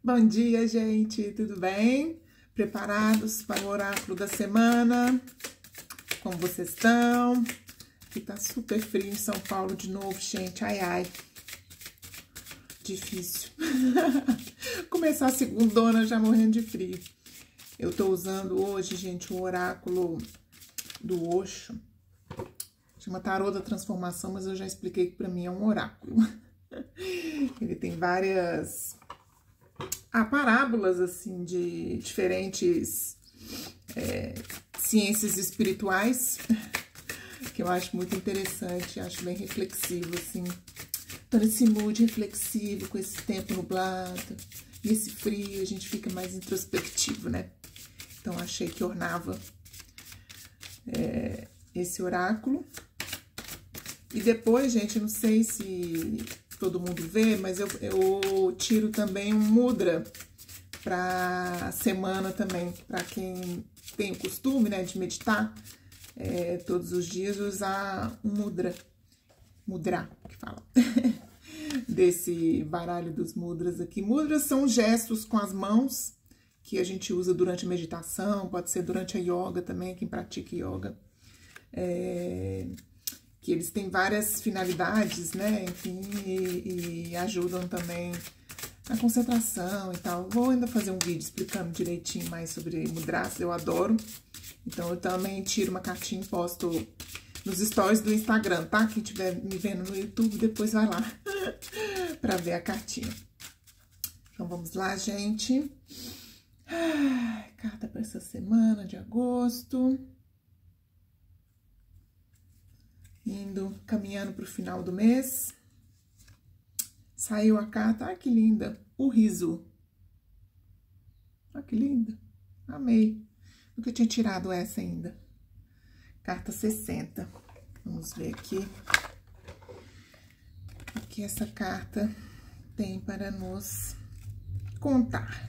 Bom dia, gente, tudo bem? Preparados para o oráculo da semana? Como vocês estão? Aqui tá super frio em São Paulo de novo, gente, ai, ai. Difícil. Começar a segundona já morrendo de frio. Eu tô usando hoje, gente, o oráculo do Osho. Chama Tarô da Transformação, mas eu já expliquei que pra mim é um oráculo. Ele tem várias parábolas, assim, de diferentes ciências espirituais, que eu acho muito interessante, acho bem reflexivo, assim. Tô nesse mood reflexivo, com esse tempo nublado, e esse frio, a gente fica mais introspectivo, né? Então, achei que ornava esse oráculo. E depois, gente, não sei se todo mundo vê, mas eu tiro também um mudra para semana também, para quem tem o costume, né, de meditar todos os dias, usar um mudra, que fala, desse baralho dos mudras aqui. Mudras são gestos com as mãos que a gente usa durante a meditação, pode ser durante a yoga também, quem pratica yoga. Que eles têm várias finalidades, né, enfim, e ajudam também na concentração e tal. Vou ainda fazer um vídeo explicando direitinho mais sobre mudras, eu adoro. Então, eu também tiro uma cartinha e posto nos stories do Instagram, tá? Quem estiver me vendo no YouTube, depois vai lá pra ver a cartinha. Então, vamos lá, gente. Carta para essa semana de agosto. Caminhando para o final do mês. Saiu a carta, que linda, o riso. Que linda, amei. Nunca tinha tirado essa ainda. Carta 60. Vamos ver aqui. O que essa carta tem para nos contar.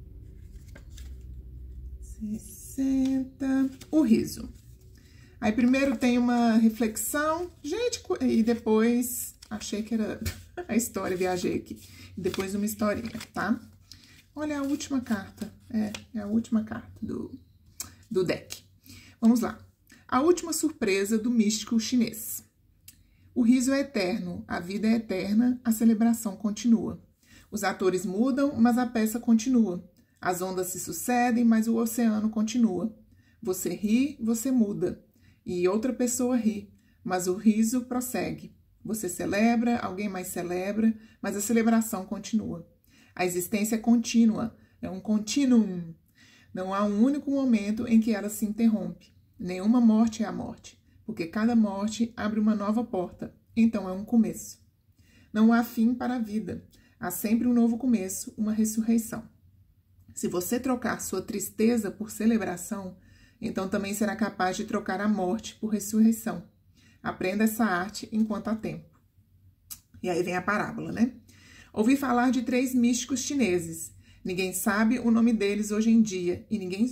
60. O riso. Aí, primeiro tem uma reflexão, gente, e depois achei que era a história, viajei aqui. E depois uma historinha, tá? Olha a última carta, é a última carta do deck. Vamos lá. A última surpresa do místico chinês. O riso é eterno, a vida é eterna, a celebração continua. Os atores mudam, mas a peça continua. As ondas se sucedem, mas o oceano continua. Você ri, você muda. E outra pessoa ri, mas o riso prossegue. Você celebra, alguém mais celebra, mas a celebração continua. A existência é contínua, é um continuum. Não há um único momento em que ela se interrompe. Nenhuma morte é a morte, porque cada morte abre uma nova porta, então é um começo. Não há fim para a vida, há sempre um novo começo, uma ressurreição. Se você trocar sua tristeza por celebração, então também será capaz de trocar a morte por ressurreição. Aprenda essa arte enquanto há tempo. E aí vem a parábola, né? Ouvi falar de 3 místicos chineses. Ninguém sabe o nome deles hoje em dia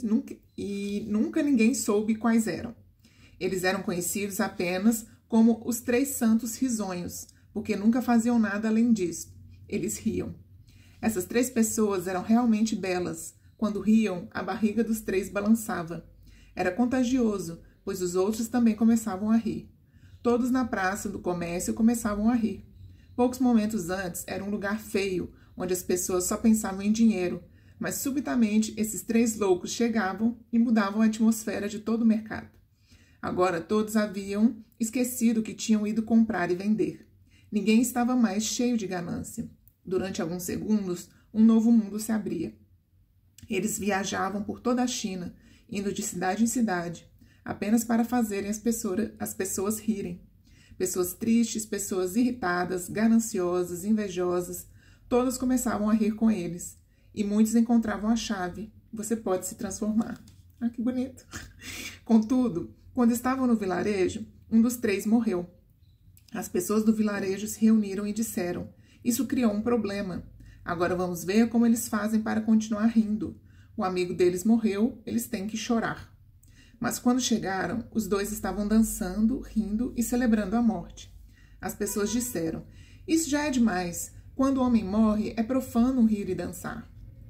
e nunca ninguém soube quais eram. Eles eram conhecidos apenas como os 3 santos risonhos, porque nunca faziam nada além disso. Eles riam. Essas 3 pessoas eram realmente belas. Quando riam, a barriga dos 3 balançava. Era contagioso, pois os outros também começavam a rir. Todos na praça do comércio começavam a rir. Poucos momentos antes, era um lugar feio, onde as pessoas só pensavam em dinheiro, mas subitamente esses 3 loucos chegavam e mudavam a atmosfera de todo o mercado. Agora todos haviam esquecido que tinham ido comprar e vender. Ninguém estava mais cheio de ganância. Durante alguns segundos, um novo mundo se abria. Eles viajavam por toda a China, indo de cidade em cidade, apenas para fazerem as pessoas rirem. Pessoas tristes, pessoas irritadas, gananciosas, invejosas, todas começavam a rir com eles. E muitos encontravam a chave. Você pode se transformar. Que bonito. Contudo, quando estavam no vilarejo, um dos 3 morreu. As pessoas do vilarejo se reuniram e disseram: isso criou um problema. Agora vamos ver como eles fazem para continuar rindo. O amigo deles morreu, eles têm que chorar. Mas quando chegaram, os 2 estavam dançando, rindo e celebrando a morte. As pessoas disseram: isso já é demais. Quando o homem morre, é profano rir e dançar.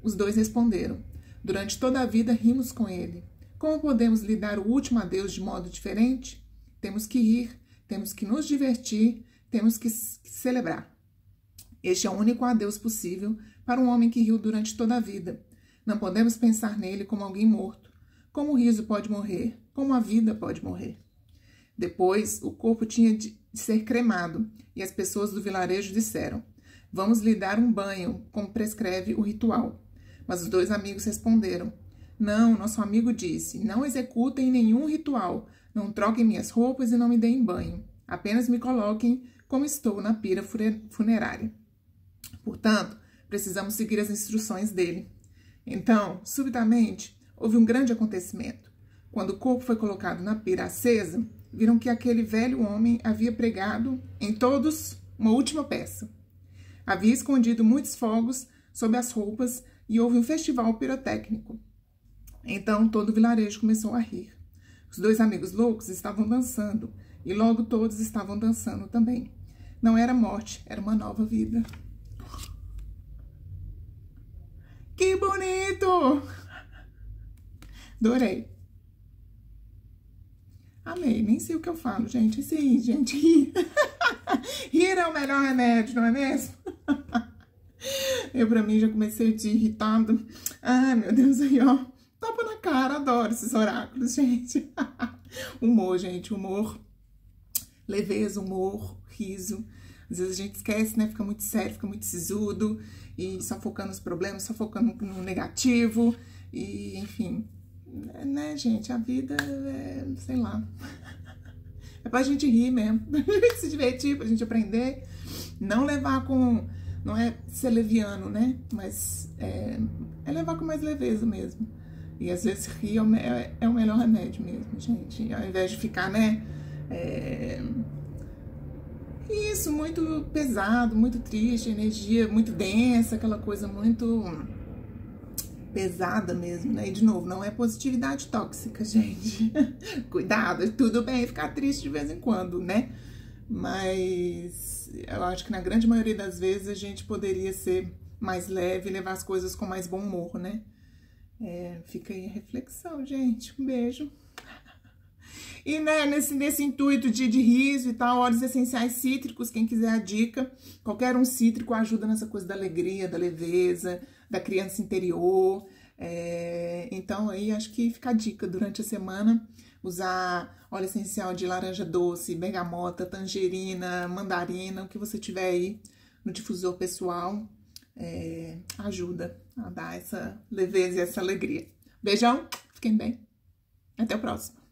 Os dois responderam: durante toda a vida rimos com ele. Como podemos lhe dar o último adeus de modo diferente? Temos que rir, temos que nos divertir, temos que celebrar. Este é o único adeus possível para um homem que riu durante toda a vida. Não podemos pensar nele como alguém morto. Como o riso pode morrer, como a vida pode morrer. Depois, o corpo tinha de ser cremado, e as pessoas do vilarejo disseram: vamos lhe dar um banho, como prescreve o ritual. Mas os dois amigos responderam: não, nosso amigo disse, não executem nenhum ritual, não troquem minhas roupas e não me deem banho. Apenas me coloquem como estou na pira funerária. Portanto, precisamos seguir as instruções dele. Então, subitamente, houve um grande acontecimento. Quando o corpo foi colocado na pira acesa, viram que aquele velho homem havia pregado em todos uma última peça. Havia escondido muitos fogos sob as roupas e houve um festival pirotécnico. Então todo o vilarejo começou a rir. Os dois amigos loucos estavam dançando e logo todos estavam dançando também. Não era morte, era uma nova vida. Que bonito! Adorei. Amei, nem sei o que eu falo, gente. Sim, gente, rir. Rir é o melhor remédio, não é mesmo? Eu, pra mim, já comecei de irritado. Ai, meu Deus, aí, ó. Tapa na cara, adoro esses oráculos, gente. Humor, gente, humor. Leveza, humor, riso. Às vezes a gente esquece, né? Fica muito sério, fica muito sisudo. E só focando nos problemas, só focando no negativo. E, enfim, né, gente? A vida é, sei lá. É pra gente rir mesmo. Pra gente se divertir, pra gente aprender. Não levar com... Não é ser leviano, né? Mas é levar com mais leveza mesmo. E às vezes rir é o melhor remédio mesmo, gente. Ao invés de ficar, né? Isso, muito pesado, muito triste, energia muito densa, aquela coisa muito pesada mesmo, né? E de novo, não é positividade tóxica, gente. Cuidado, tudo bem ficar triste de vez em quando, né? Mas eu acho que na grande maioria das vezes a gente poderia ser mais leve e levar as coisas com mais bom humor, né? Fica aí a reflexão, gente. Um beijo. E, né, nesse intuito de riso e tal, óleos essenciais cítricos, quem quiser a dica, qualquer um cítrico ajuda nessa coisa da alegria, da leveza, da criança interior. Então, aí, acho que fica a dica durante a semana, usar óleo essencial de laranja doce, bergamota, tangerina, mandarina, o que você tiver aí no difusor pessoal, ajuda a dar essa leveza e essa alegria. Beijão, fiquem bem. Até o próximo.